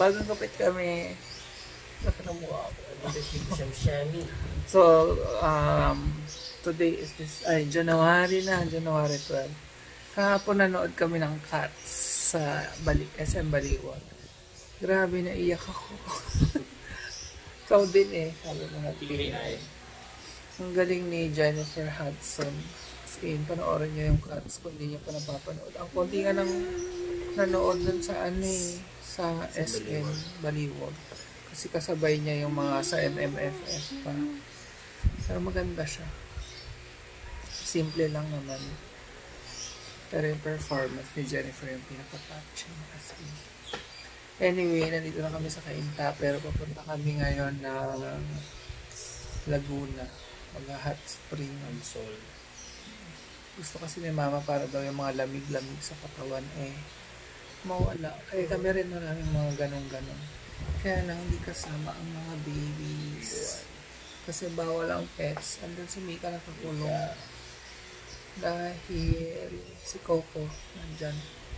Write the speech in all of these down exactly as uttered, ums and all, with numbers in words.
Bagong kapit kami. Laki ng mukha ako. So, um, today is this, ay, January na, January twelfth. Kahapon nanood kami ng Cats sa Bali, S M Baliwag. Grabe, naiyak ako. Ikaw din eh, sabi mo na eh. Ang galing ni Jennifer Hudson. As in, panoorin niyo yung Cats kung hindi niyo pa napapanood. Ang konti nga nang nanood dun sa ano eh, sa S M Baliwag. Kasi kasabay niya yung mga sa M M F F pa. Pero maganda siya. Simple lang naman. Pero yung performance ni Jennifer yung pinaka-touching. Anyway, nandito na kami sa Cainta. Pero papunta kami ngayon na Laguna. Mag-hot spring. Gusto kasi ni Mama para daw yung mga lamig-lamig sa katawan eh mawala. Kaya kami rin maraming mga ganong-ganon. Kaya lang hindi kasama ang mga babies. Kasi bawal ang pets. Andun si Mika nakakulong. Dahil si Coco nandyan.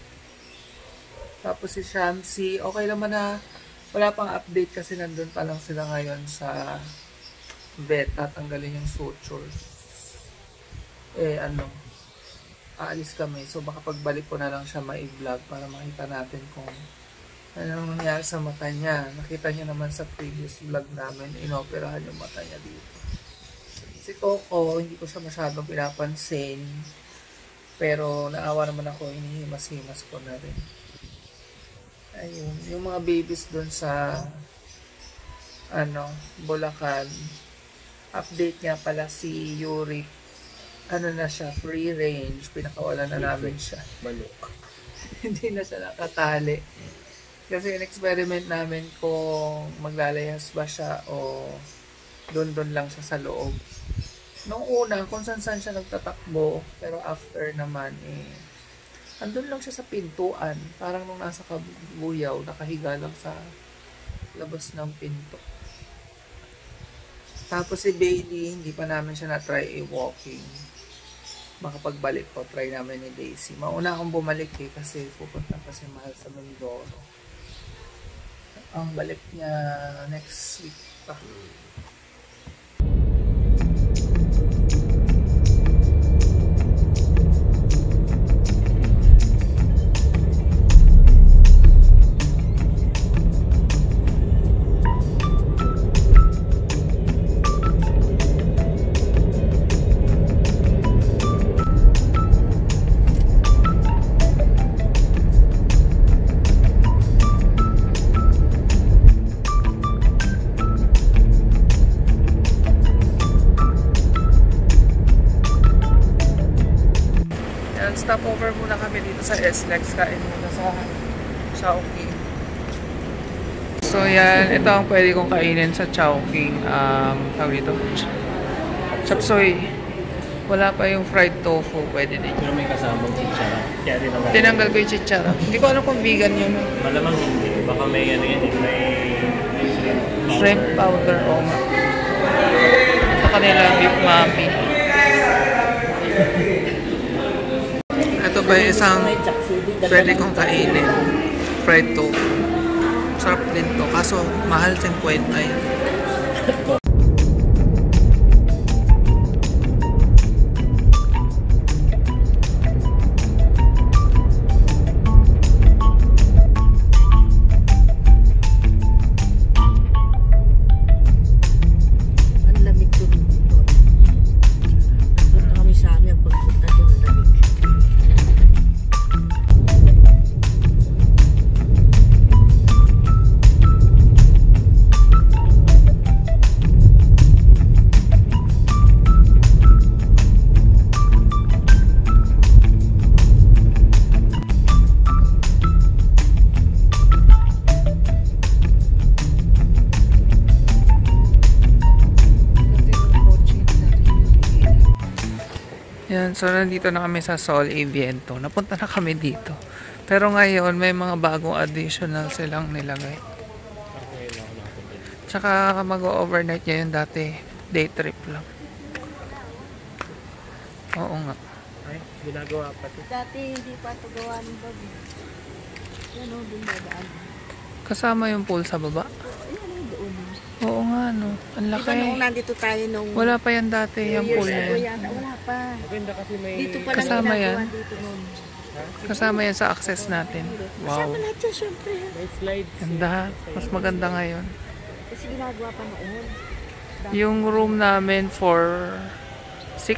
Tapos si Shamsi, okay naman na wala pang update kasi nandun pa lang sila ngayon sa vet. Tatanggalin yung sutures. Eh ano, aalis kami. So baka pagbalik ko na lang siya ma-vlog para makita natin kung ano nangyari sa mata niya. Nakita niyo naman sa previous vlog namin, inoperahan yung mata niya dito. Si Coco, hindi ko siya masyadong pinapansin. Pero naawa naman ako, hinihimas-himas ko na rin. Ayun, yung mga babies dun sa ano, Bulacan. Update nga pala si Yuri. Ano na siya, free range. Pinakawalan na namin siya. Maluk. Hindi na siya nakatali. Kasi in-experiment namin kung maglalayas ba siya o doon-doon lang siya sa loob. Nung una, kung saan-saan siya nagtatakbo, pero after naman, eh, andun lang siya sa pintuan. Parang nung nasa Kabuyaw, nakahiga lang sa labas ng pinto. Tapos si Bailey, hindi pa namin siya na-try i-walking. Baka pagbalik ko, try namin ni Daisy. Mauna akong bumalik eh, kasi pupunta pa si Mahal sa Mindoro. Ang balik niya next week pa. Stop over muna kami dito sa S-Lex. Kain muna sa Chowking. So yan, ito ang pwede kong kainin sa Chowking. Um, tawag dito. Chapsoy. Wala pa yung fried tofu. Pwede din. Pero may kasamang chichara. Kaya din naman. Tinanggal ko yung chichara. Hindi ko alam kung vegan yun. Malamang hindi. Baka may ano yan. May shrimp powder. Shrimp powder. O nga. Sa kanila, beef mami. Ito ba isang pwede kong kainin? Fried tofu. Sarap din to. Kaso, mahal fifty yan. Yan, so nandito na kami sa Sol Aviento. Napunta na kami dito. Pero ngayon, may mga bagong additional silang nilagay. Tsaka mag-overnight ngayon dati. Day trip lang. Oo nga. Ay, ginagawa pa ito. Dati hindi pa ito gawa ng babi. Yan o, din dadaan. Kasama yung pool sa baba. Oo nga, no. Ang laki. Diba nung nandito tayo nung... Wala pa yan dati, yung pool na yan. Yata, wala pa. Maganda kasi may... Dito pa lang Kasama yan. ginagawa dito nun. Kasama yan sa access natin. Kasama Wow. lahat yan, syempre. May slides. Ganda. Mas maganda ngayon. Kasi ginagawa pa noon. Yung room namin for six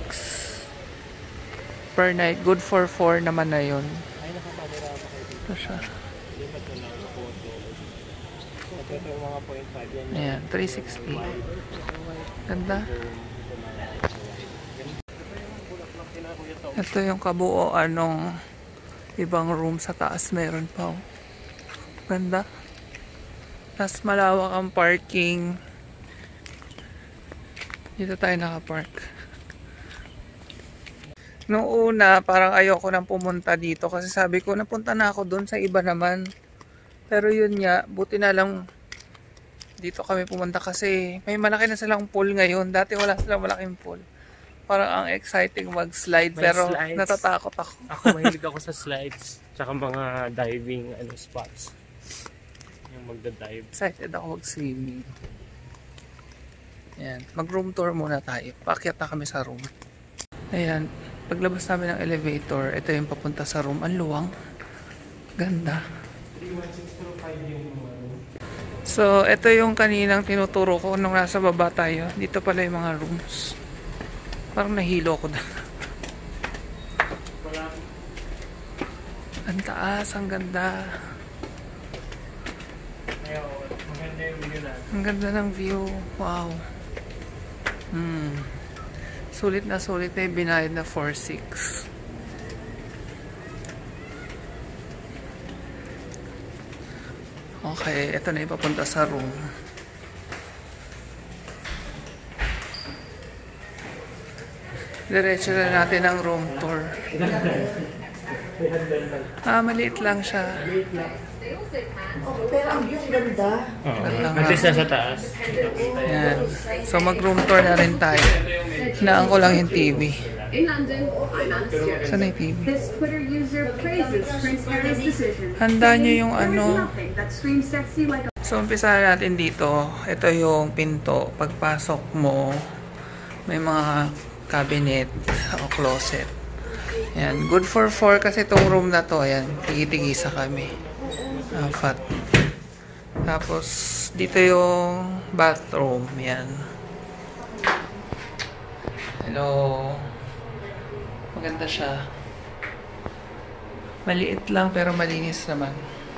per night. Good for four naman na yun. Ay, nakakamera ako kayo dito. Ito siya. Lipat ko lang ang photo. Ito yung mga point five yan. Ayan, three sixty. Ganda. Ito yung kabuoan ng ibang room sa taas. Meron pa. Oh. Ganda. Tapos malawak ang parking. Dito tayo nakapark. Noong una, parang ayoko nang pumunta dito kasi sabi ko, napunta na ako doon sa iba naman. Pero yun nga, buti na lang dito kami pumunta kasi may malaki na silang pool ngayon. Dati wala silang malaking pool. Parang ang exciting mag-slide May pero slides. natatakot ako. Ako mahilig ako sa slides. Tsaka mga diving ano spots. Yung magda-dive. Excited ako mag-swimming. Ayan, mag-room tour muna tayo. Paakyat na kami sa room. Ayan, paglabas namin ng elevator, ito yung papunta sa room. Ang luwang. Ganda. So, ito yung kaninang tinuturo ko nung nasa baba tayo. Dito pala yung mga rooms. Parang nahilo ko na. Ang taas, ang ganda. Maganda yung video na. Ang ganda ng view. Wow. Hmm. Sulit na sulit na yung binayad na four six. Okay, ito na ipapunta sa room. Diretso na natin ang room tour. Ah, maliit lang siya. Pero ang view ganda. Oo. At least nasa taas. Yan. So mag-room tour na rin tayo. Hinaan ko lang yung T V. In London, I'm Anastasia. Saan na yung T V? This Twitter user praises Prince Harry's decision. Handa nyo yung There is ano. nothing that screams sexy like a So umpisa natin dito. Ito yung pinto. Pagpasok mo, may mga cabinet o closet. Ayan. Good for four kasi itong room na to. Ayan. Tigi-tigisa kami. Apat. Tapos dito yung bathroom. Ayan. Hello. Maganda siya. Maliit lang pero malinis naman.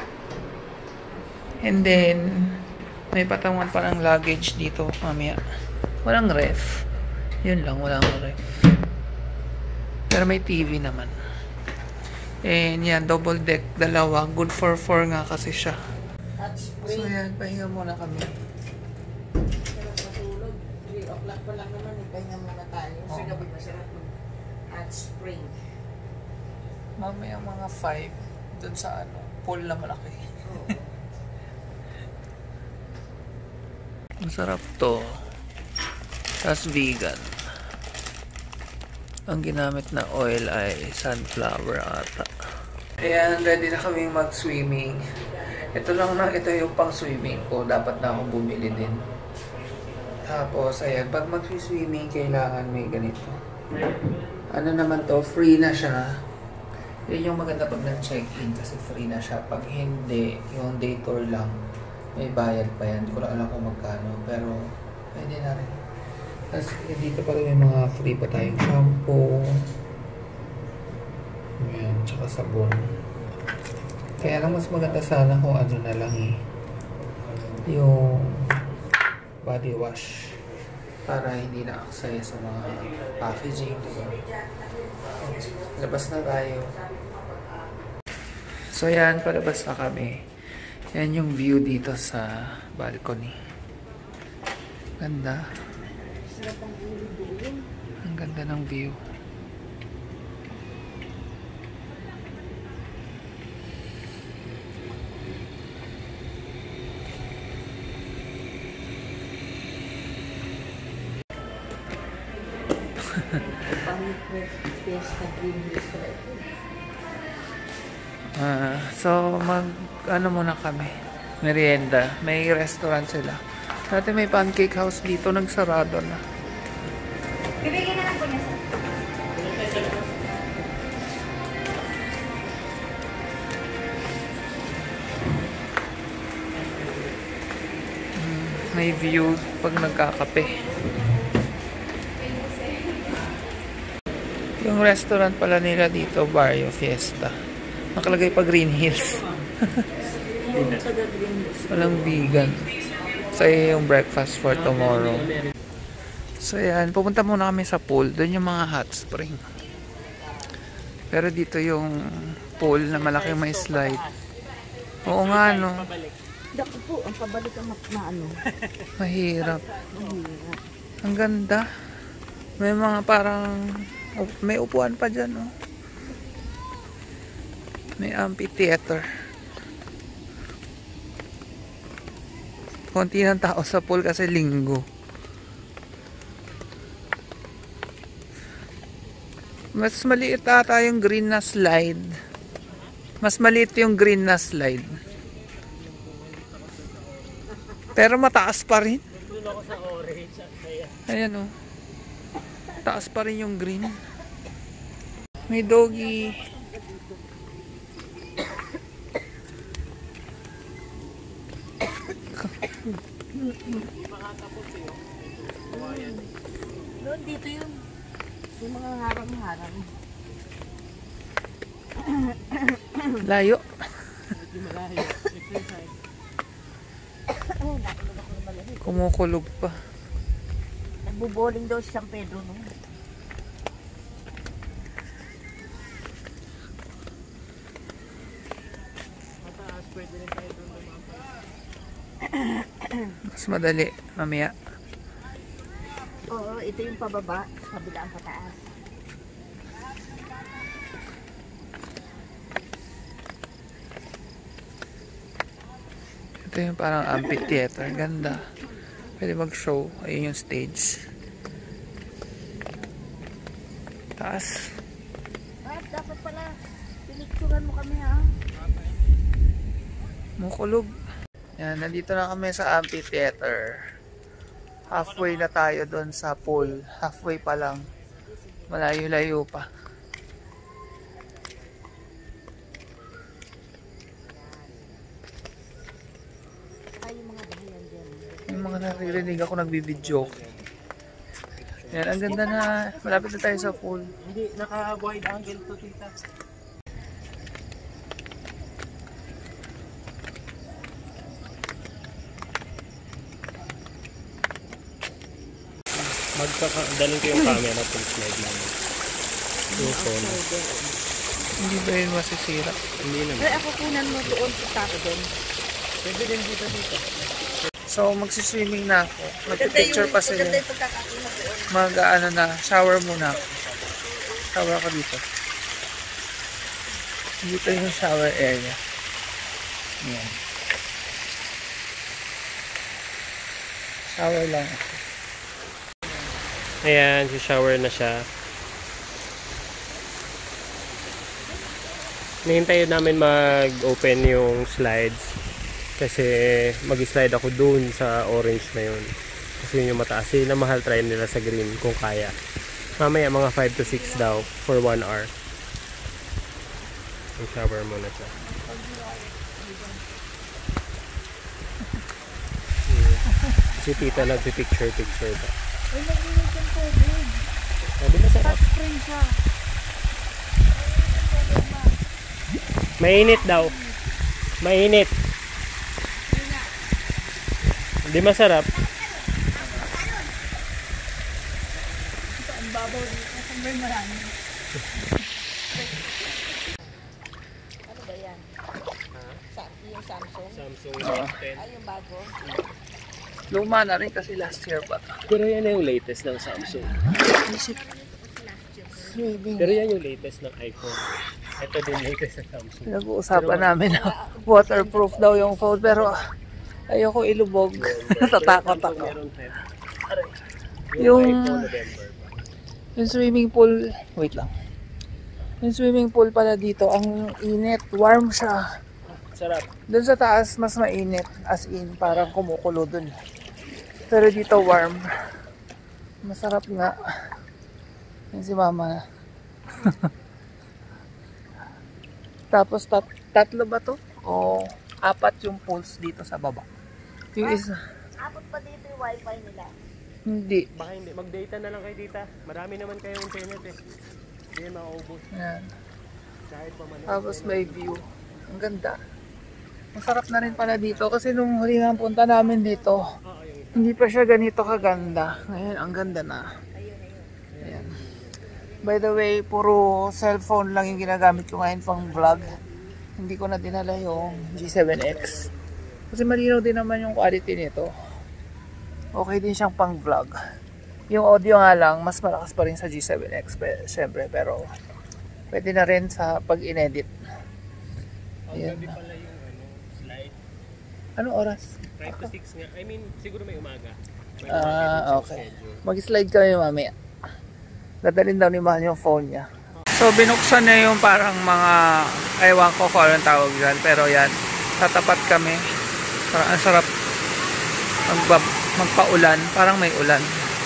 And then, may patangan pa ng luggage dito mamaya. Walang ref. Yun lang, walang ref. Pero may T V naman. And yan, double deck, dalawa. Good for four nga kasi siya. At So spring. yan, pahinga muna kami. Pero matulog. three o'clock pa lang naman. Ipahinga muna tayo. Sa gabi masarap yung at spring. Mamaya mga five, dun sa ano, pool na malaki. Masarap to. Tapos vegan. Ang ginamit na oil ay sunflower ata. Ayan, ready na kaming mag-swimming. Ito lang na, ito yung pang swimming ko. Dapat na akong bumili din. Tapos, ayan, pag mag-swimming, kailangan may ganito. Ano naman to, free na siya. Yun yung maganda pag nag-check-in kasi free na siya. Pag hindi, yung day tour lang, may bayad pa yan. Hindi ko lang alam kung magkano. Pero, pwede na rin. Tapos, dito pala may mga free pa tayong shampoo. Ayan, tsaka sabon. Kaya lang mas maganda sana kung ano na lang eh. Yung body wash. Para hindi na aksaya sa mga packaging. Diba? Labas na tayo. So yan, palabas na kami. Yan yung view dito sa balcony. Ganda. Ang ganda ng view. Ah, so mag ano muna kami. merienda. May restaurant sila. Dati may pancake house dito, nagsarado na. Bibigyan na lang po niya, sir. May view pag nagkakape. Yung restaurant pala nila dito, Barrio Fiesta. Nakalagay pa Green Hills. Walang vegan. So, yung breakfast for tomorrow. So, yan. Pupunta muna kami sa pool. Doon yung mga hot spring. Pero dito yung pool na malaki may slide. Oo nga, no? Dako po, ang pabalik ang na ano. Mahirap. Ang ganda. May mga parang may upuan pa dyan, oh. May amphitheater. Konti ng tao sa pool kasi linggo. Mas maliit ata yung green na slide. Mas maliit yung green na slide. Pero mataas pa rin. Ayan, oh. Taas pa rin yung green. May doggy. Doon, dito yun. Yung mga harang-harang. Layo. Kumukulog pa. Nagbuboling daw si San Pedro, no? Mas madali, mamaya. Oo, ito yung pababa, kabila ang pataas. Ito yung parang amphitheater. Ganda. Pwede mag-show. Ayun yung stage. Taas. Ah, dapat pala. Pinicturan mo kami, ha? Mukulog. Yan, nandito na kami sa amphitheater. Halfway na tayo doon sa pool. Halfway pa lang. Malayo-layo pa. Yung mga naririnig ako nagbibidyo. Yan, ang ganda na. Malapit na tayo sa pool. Hindi, naka-wide angle to, tita. Magkakadaling ko yung camera kung slide lang. Yung phone. Hindi ba yun masisira? Hindi naman. Pero ako kunan mo doon sa tako doon. Pwede din dito dito. So, magsiswimming na ako. Magpipicture pa sila. Maganda yung pagkakakinig doon. Mag, ano na, shower muna ako. Shower ako dito. Dito yung shower area. Ayan. Shower lang ako. Ayan, si shower na siya. Nihintay namin mag-open yung slides. Kasi mag-slide ako dun sa orange na yun. Kasi yun yung mataas. Yun na mahal, try nila sa green kung kaya. Mamaya mga five to six daw for one hour. Yung shower muna siya. Si tita nagpipicture-picture pa. Ay, nag-inig yung tubig. Sabi na sarap. Hot spring siya. Mainit daw. Mainit. Hindi masarap. Ang babaw dito. Ang may marami. Ano ba yan? Sa, yung Samsung? Samsung Note ten. Ay, yung bago. Luma na rin kasi last year pa. Pero yan na yung latest ng Samsung. Pero yan yung latest ng iPhone. Ito din latest ng Samsung. Nag-uusapan namin na waterproof daw yung phone pero ayoko ilubog. Natatakot ako. Meron ten. Yung, iPhone November. yung swimming pool, wait lang. Yung swimming pool pala dito, ang init, warm siya. Sarap. Doon sa taas, mas mainit. As in, parang kumukulo dun. Pero dito, warm. Masarap nga. Yan si mama. Tapos, tat tatlo ba to? O apat yung pools dito sa baba. Yung isa. Abot pa dito yung wifi nila. Hindi. Baka hindi. Mag-data na lang kayo dita. Marami naman kayong internet eh. Hindi yan makaubos. Yan. Kahit pamanood. Tapos may view. Ang ganda. Masarap na rin pala dito kasi nung huli nga punta namin dito, hindi pa siya ganito kaganda. Ngayon, ang ganda na. Ayan. By the way, puro cellphone lang yung ginagamit ko ngayon pang vlog. Hindi ko na dinala yung G seven X. Kasi malinaw din naman yung quality nito. Okay din siyang pang vlog. Yung audio nga lang, mas malakas pa rin sa G seven X. Siyempre, pero pwede na rin sa pag-inedit. Ayan. Anong oras? five to six nga. I mean, siguro may umaga. May Ah, okay. Mag-slide kami mamaya. Dadalhin daw ni Mahal yung phone niya. So, binuksan na yung parang mga, ewan ko kung anong tawag dyan. Pero yan, tatapat kami. Parang ang sarap magba, magpa-ulan. Parang may ulan.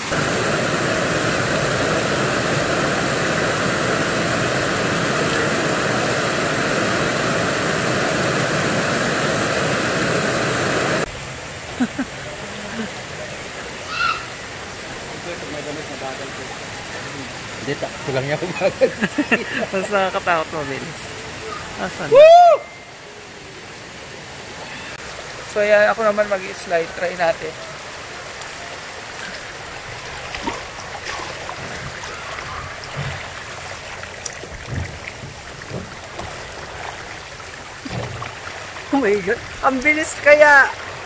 Hindi, takto lang niya ako bagal. Mas nakakatakot mabilis. Asan? So yan, ako naman mag-slide. Try natin. Oh my God. Ang bilis kaya!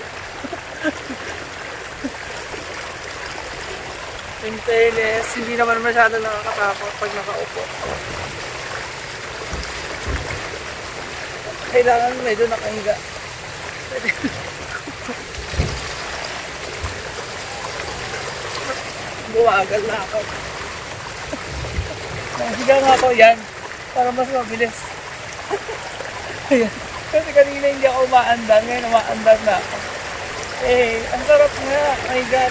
In fairness, hindi naman masyado nakakatakot pag nakaupo. Kailangan medyo nakahiga. Bumagal na ako. Nakahiga nga ako yan para mas mabilis. Ayan. Kasi kanina hindi ako umaandar, ngayon umaandar na ako. Eh, ang sarap nga. My God.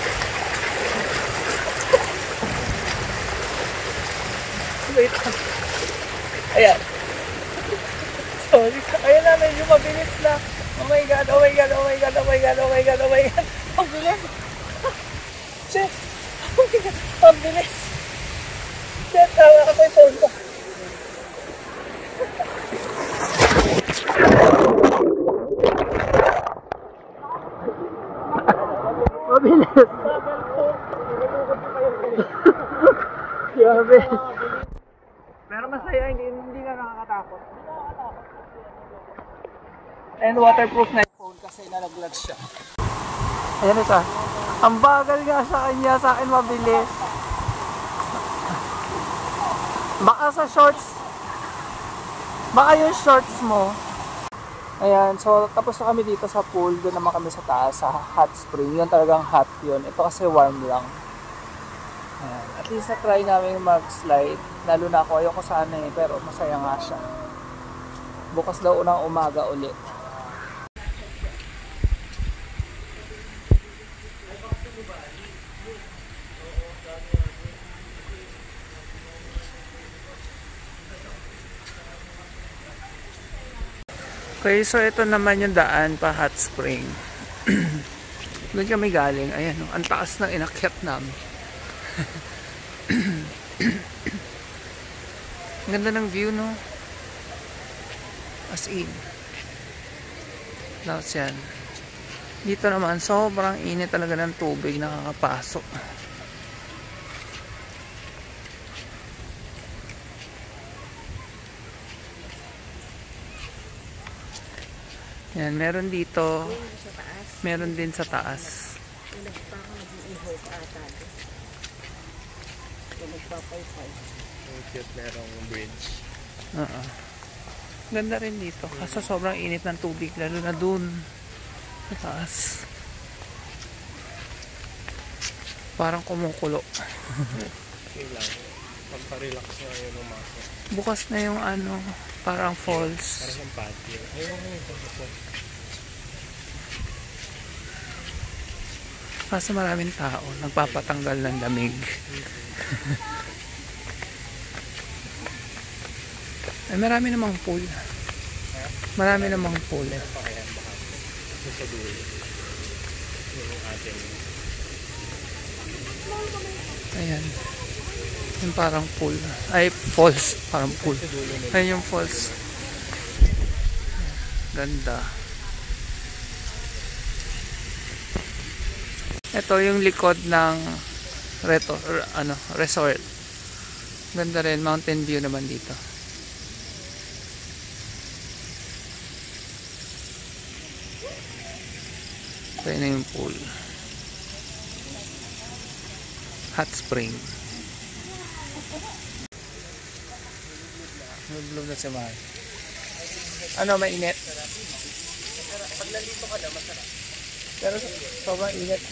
Wait. Ayan. Sorry. Ayan na, medyo mabilis na. Oh my God, oh my God, oh my God, oh my God, oh my God, oh my God. Ang bilis. Shit. Oh my God, ang bilis. Shit, tawa ako yung phone ko. Mabilis. Grabe. Pero masaya, hindi, hindi nga nakakatakot. And waterproof na yung phone kasi nalaglag siya. Ayan ito. Ang bagal nga sa kanya, sa akin mabilis. Baka sa shorts, baka yung shorts mo. Ayan, so tapos na kami dito sa pool. Doon naman kami sa taas, sa hot spring. Yun talagang hot yun. Ito kasi warm lang. Ayan. At least na-try namin mag-slide. Lalo na ako, ayoko sana eh, pero masaya nga siya. Bukas daw unang umaga ulit. Okay, so ito naman yung daan pa hot spring. Doon kami galing. Ayan, oh, ang taas ng inakyat namin. Ang ganda ng view, no? As in. Tapos yan. Dito naman, sobrang init talaga ng tubig nakakapasok. Yan, meron dito. Meron din sa taas. Cute, merong bridge. Oo. Ganda rin dito. Kasi sobrang init ng tubig. Lalo na dun. Sa taas. Parang kumukulo. Okay lang. Pagpa-relax na yun ng maso. Bukas na yung ano, parang falls. Parang ang patio. Ayun ko yung pagpapos. Kaso maraming tao, nagpapatanggal ng lamig. Ay, marami namang pool. Marami namang pool. Pakayan baka. Yung sa dulo. Yung atin. Ayan. Yung parang pool. Ay, falls. Parang pool. Ayan yung falls. Ganda. Ito yung likod ng reto, ano, resort. Ganda rin. Mountain view naman dito. Ito na yung pool. Hot spring. Nagulog na si Mahal. Ano, mainit? Pag nandito ka na, masarap. Pero sobrang init.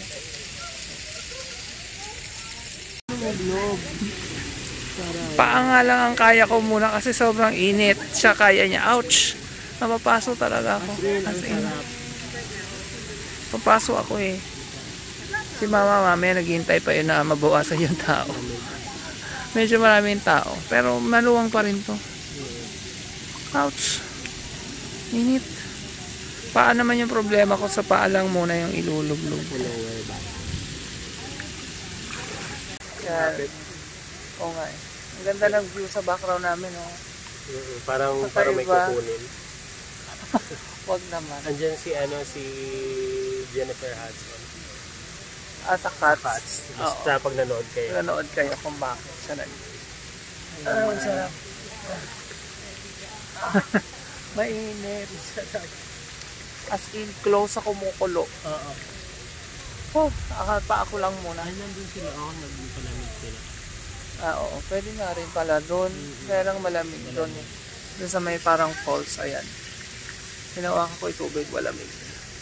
Paa nga lang ang kaya ko muna kasi sobrang init. Siya kaya niya. Ouch! Napapaso talaga ako. As in, papaso ako eh. Si mama mamaya naghihintay pa yun na mabawasan yung tao. Medyo maraming tao. Pero maluwang pa rin to. Ouch! Init. Paa naman yung problema ko, sa paa lang muna yung ilulublog. Yan. Oo nga eh. Ang ganda ng view sa background namin, oh. Parang, Patay parang may ba? kukunin. Wag naman. Andyan si ano si Jennifer Hudson. Ah, sa Cats. Cats. Oo. Basta pag nanood kayo. Nanood kayo kung bakit siya nag... Ah, sarap. Mainit. As in, close ako kumukulo. Oo. Oh, akal pa ako lang muna. Ay, nandun sila. Oo, nagpalamig sila. Ah, oo. Pwede nga rin pala doon. Kaya lang malamig doon eh. Doon sa may parang falls, ayan. Hinawakan ko yung tubig, malamig.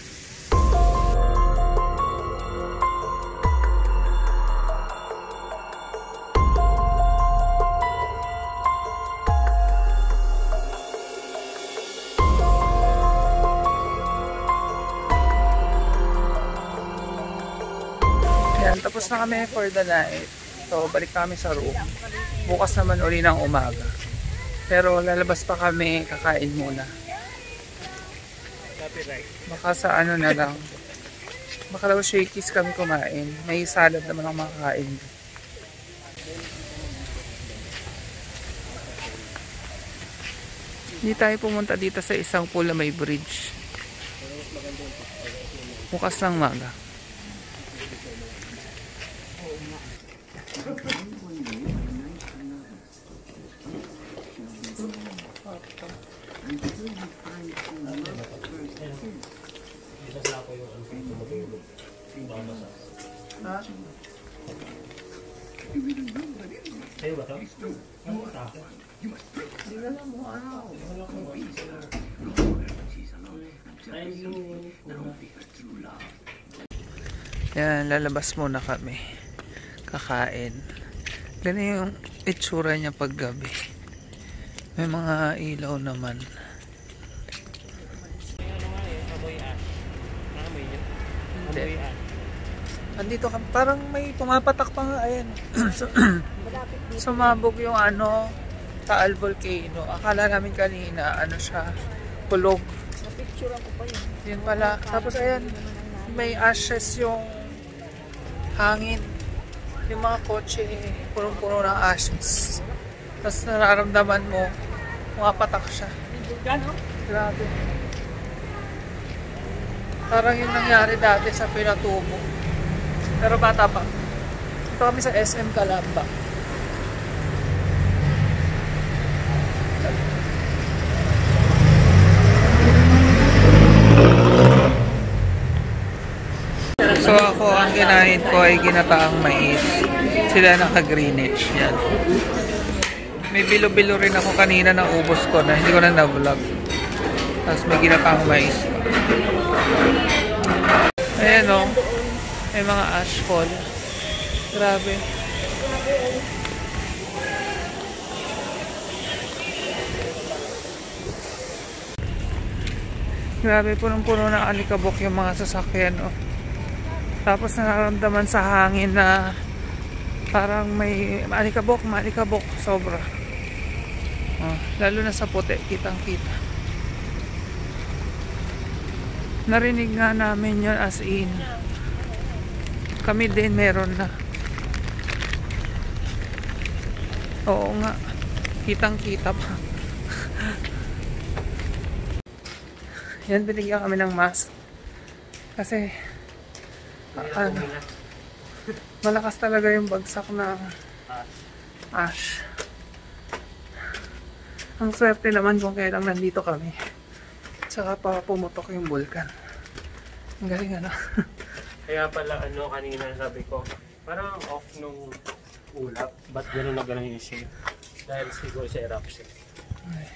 Ayan, tapos na kami for the night. So, balik kami sa room. Bukas naman uli ng umaga. Pero lalabas pa kami, kakain muna. Copyright. Baka sa ano na lang. Baka daw shakies kami kumain. May salad naman ang makakain. Hindi tayo pumunta dito sa isang pool na may bridge. Bukas ng maga. Ha? Sa'yo ba ito? Hindi na lang mo ano. Yan, lalabas muna kami. Kakain. Ganun yung itsura niya pag gabi. May mga ilaw naman. Hindi. Andito ka, parang may pumapatak pa nga, ayan. Sumabog yung ano, Taal Volcano. Akala namin kanina, ano siya, kulog. Napicture ako pa yun. Yun pala. Tapos ayan, may ashes yung hangin. Yung mga kotse, punong-puno ng ashes. Tapos nararamdaman mo, pumapatak siya. Grabe. Parang yung nangyari dati sa Pinatubo. Pero bata pa. Ito kami sa S M Calamba. So ako, ang kinain ko ay ginataang mais. Sila naka-Greenwich. Yan. May bilo-bilo rin ako kanina na ubos ko na hindi ko na na-vlog. Tapos may ginataang mais. Ayan o. May mga ashfall. Grabe. Grabe, punong-puno ng alikabok yung mga sasakyan, oh. Tapos nararamdaman sa hangin na parang may alikabok, maalikabok, sobra. Oh, lalo na sa puti, kitang-kita. Narinig nga namin yun as in. Kami din meron na. Oo nga, kitang-kita pa. Yan, binigyan kami ng mask. Kasi, uh, ano, malakas talaga yung bagsak ng ash. Ang swerte naman kung kailang nandito kami. Tsaka pa pumutok yung vulkan. Ang galing, ano? Kaya pala, ano, kanina sabi ko, parang off nung ulap. Ba't gano'n na gano'n yung shape? Dahil siguro sa eruption. Ay.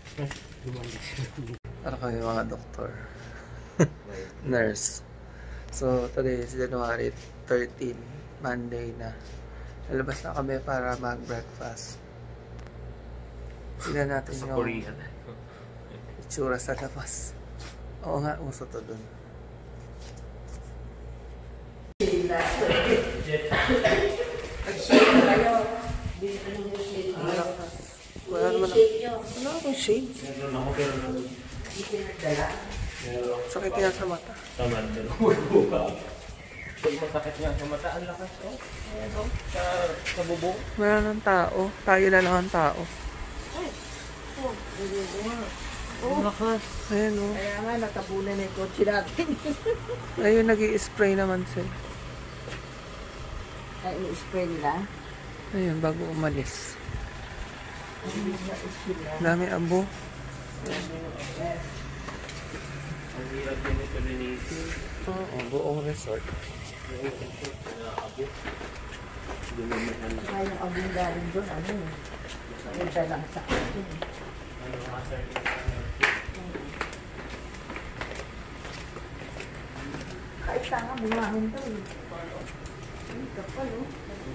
Para kami mga doktor. Nurse. So, today is January thirteenth, Monday na. Lalabas na kami para mag-breakfast. Tignan natin Sa yung Korean. itsura sa labas. Oo nga, uso to dun. Pag-shake kayo, dito yung shake kayo. Wala naman ako. Wala akong shade. Meron ako pero nandun. Hindi pinagdala. Sakit yan sa mata. Tama na doon. Pag masakit nga sa mata, ang lakas ko. Ayan o, sa, sa bubong. Wala nang tao. Tayo na lang ang tao. Oh, lakas. Ayan o. Kaya nga, natabunan na yung kotse natin. Ayun, nag-i-spray naman sila. Ay, i-spray nila. Ayun, bago umalis. Dami abo. Ang hirap din ito linisin. Oo, buong resort. Kaya yung abong galing doon, ano eh. Maganda lang sa akin. Ano nga sir? Kahit tanga, bumahon to eh. Ay, kapal oh.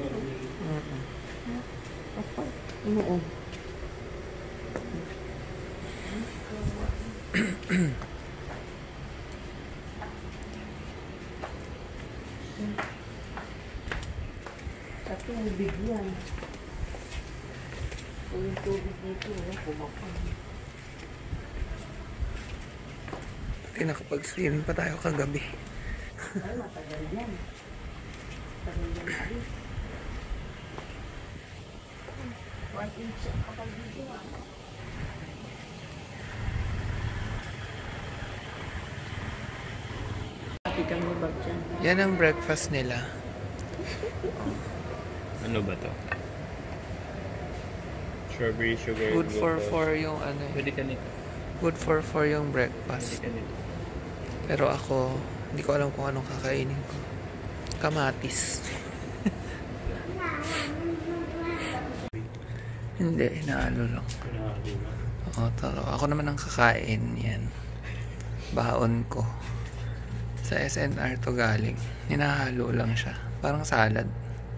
Kapal. Oo. At yung bigyan. Kung yung tubig dito, pumakon. Pati nakapag-swimming pa tayo kagabi. Ay, matagal yan. Matagal yan alis. One inch ang kapal dito ah. Ikan mo ba dyan? Yan ang breakfast nila. Ano ba to? Strawberry sugar. Good for for yung ano eh. Pwede ka nito. Good for for yung Pwede breakfast. ka nito. Pero ako, hindi ko alam kung anong kakainin ko. Kamatis. Hindi, inaalo lang. Oo, taro. Ako naman ang kakain yan. Baon ko. Sa S N R to galing. Hinahalo lang siya. Parang salad.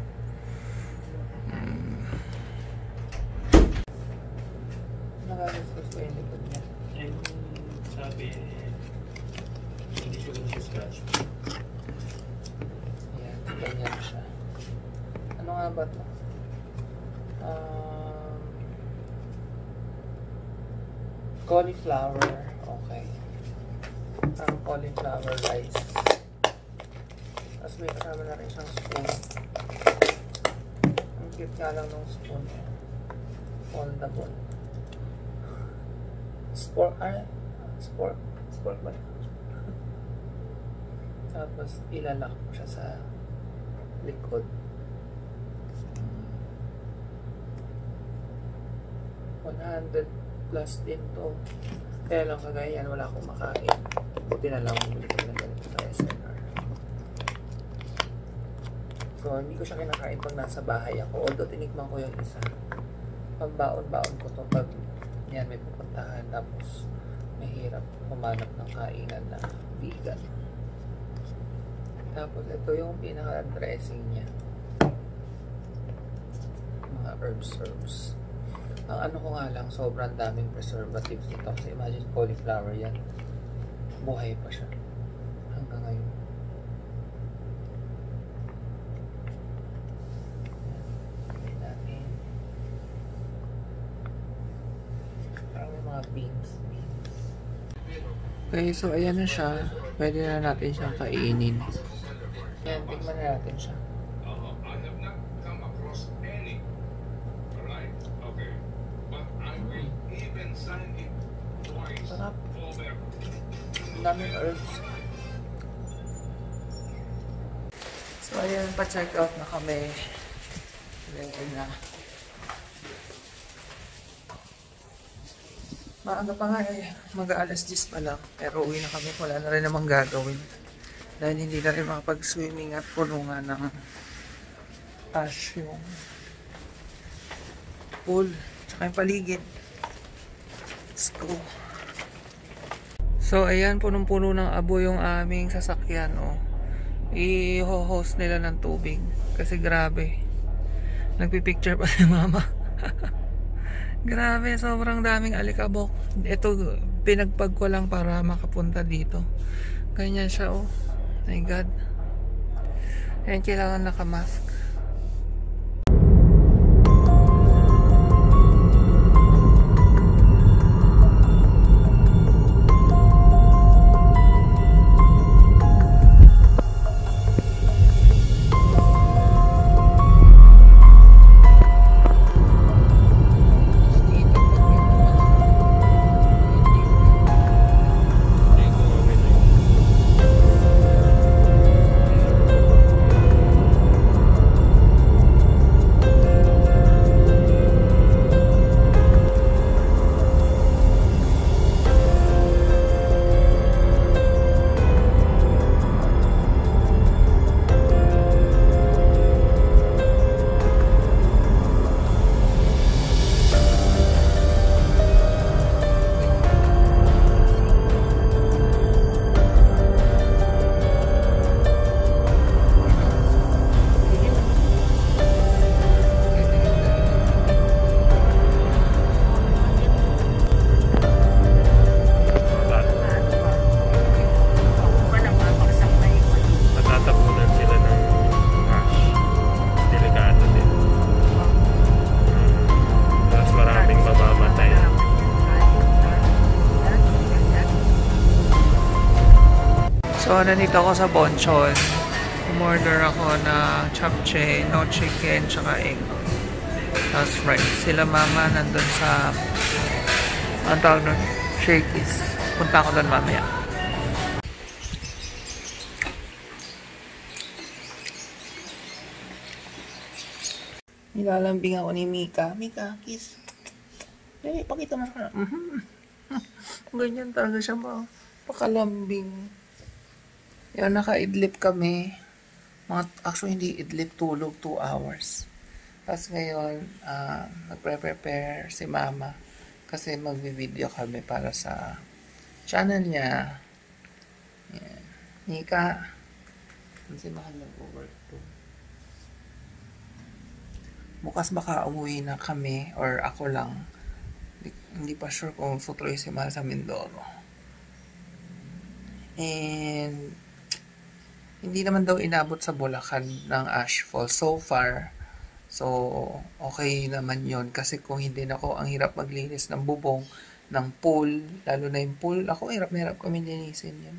Mm. Nakagastos ko yung likod niya. And sabi, hindi ko rin siya scratch. Ayan, ganyan siya. Ano nga ba ito? Um, cauliflower. Okay. Parang cauliflower rice. Tapos may kasama na rin siyang spoon. Ang cute nga lang ng spoon. Foldable. Spork, ah, spork. Spork ba? Tapos ilalak mo siya sa likod. one hundred plus din to. Kaya lang kagaya yan, wala akong makain. Buti na lang bumili ko na ganito sa S N R. So, hindi ko siya kinakain pag nasa bahay ako. Although, tinikman ko yung isa. Pagbaon-baon ko to pag yan, may pupuntahan. Tapos, mahirap humanap ng kainan na vegan. Tapos, ito yung pinaka-dressing niya. Mga herbs-herbs. Ang ano ko nga lang, sobrang daming preservatives nito. Kasi imagine cauliflower yan. buhay pa siya hanggang ngayon. Ayan natin. Parang may mga beans. Okay, so ayan na siya. Pwede na natin siyang kainin. Ayan, tingnan na natin siya. Sarap. Ang daming herbs. So ayan, pa-check out na kami. Ready na. Maaga pa nga eh, mag-aalas diyes pa lang. Pero uwi na kami, wala na rin namang gagawin. Dahil hindi na rin makapag-swimming at puno nga ng ash yung pool. Tsaka yung paligid. Let's go. So ayan, punong-puno ng abo yung aming sasakyan. Oh. I-host nila ng tubig. Kasi grabe. Nagpipicture pa si mama. Grabe, sobrang daming alikabok. Ito, pinagpag ko lang para makapunta dito. Ganyan siya, oh. My God. Ayan, kailangan nakamask. So, nandito ako sa Bonchon. Umorder ako na chapche, no chicken, tsaka egg. Tapos rice. Sila mama nandun sa, ang tawag nun, Shakey's. Punta ako doon mamaya. Nilalambing ako ni Mika. Mika, kiss. Eh, pakita mo siya. Mm-hmm. Ganyan talaga siya ba? Pakalambing. Yan, naka-idlip kami. Mga, actually, hindi idlip, tulog, two hours. Tapos ngayon, uh, nagpre-prepare si mama. Kasi magbi-video kami para sa channel niya. Yan. Nika. Kasi mahal nag-work to. Bukas baka umuwi na kami or ako lang. Hindi, hindi pa sure kung tutuloy si Mama sa Mindoro. And hindi naman daw inabot sa Bulacan ng ashfall so far. So, okay naman yon kasi kung hindi na ako, ang hirap maglinis ng bubong, ng pool, lalo na yung pool, ako hirap na hirap kami linisin yan.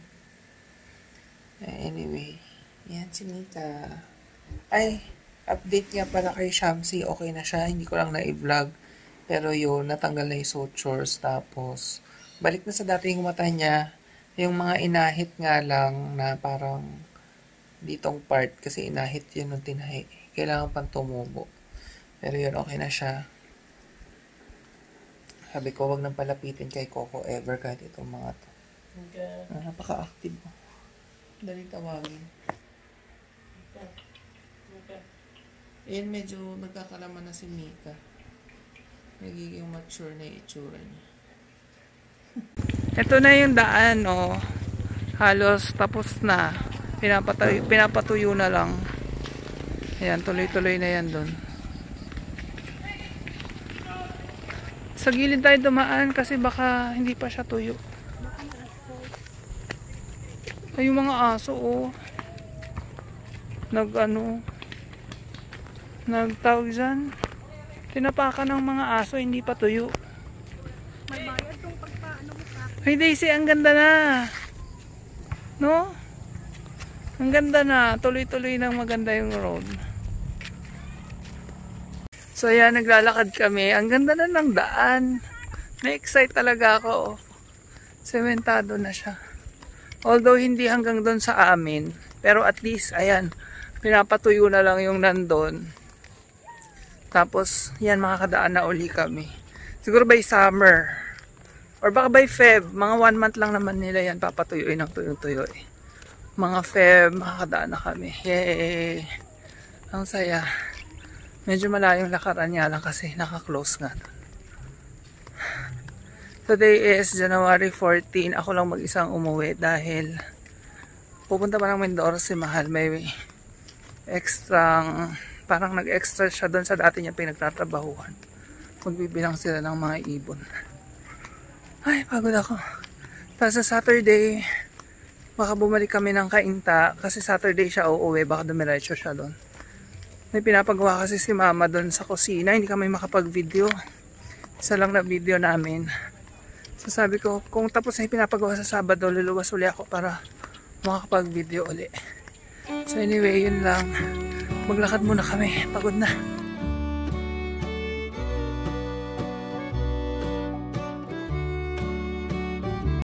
Anyway, yan si Nika. Ay, update nga pala kay Shamsi, okay na siya, hindi ko lang na-i-vlog. Pero yun, natanggal na yung sutures, tapos balik na sa dating mata niya, yung mga inahit nga lang na parang ditong part, kasi inahit yun nung tinahi. Kailangan pang tumubo. Pero yun, okay na siya. Sabi ko, wag nang palapitin kay Coco ever kahit itong mga to. Okay. Ah, napaka-active. Dali tawagin. Okay. Okay. Ayan, medyo nagkakalaman na si Mika. Nagiging mature na yung itsura niya. Ito na yung daan, oh. Halos tapos na. Pinapatuyo, pinapatuyo na lang. Ayan, tuloy-tuloy na yan dun. Sa gilid tayo dumaan kasi baka hindi pa siya tuyo. Ay, yung mga aso, oh. Nag, ano, nagtawag dyan. Tinapakan ng mga aso, hindi pa tuyo. May bayad tong pagpaano mo sa Ay, Daisy, ang ganda na. No? Ang ganda na. Tuloy-tuloy nang maganda yung road. So, ayan, naglalakad kami. Ang ganda na ng daan. Na-excite talaga ako. Sementado na siya. Although, hindi hanggang doon sa amin. Pero at least, ayan, pinapatuyo na lang yung nandun. Tapos, yan, makakadaan na uli kami. Siguro by summer. Or baka by Feb. Mga one month lang naman nila yan papatuyuin ng tuyo-tuyo eh. Mga Feb, makakadaan na kami. Yay! Ang saya. Medyo malayong lakaran niya lang kasi naka-close nga. Today is January fourteen. Ako lang mag-isang umuwi dahil pupunta pa ng Mindoro si Mahal. May extra, parang nag-extra siya doon sa dati niya pinagtatrabahuhan. Magbibilang sila ng mga ibon. Ay, pagod ako. Tapos sa Saturday, baka bumalik kami ng Kainta kasi Saturday siya uuwi. Baka dumiretso siya doon. May pinapagawa kasi si Mama doon sa kusina. Hindi kami makapag-video. Isa lang na video namin. So sabi ko, kung tapos na yung pinapagawa sa Sabado, luluwas uli ako para makakapag-video uli. So anyway, yun lang. Maglakad muna kami. Pagod na.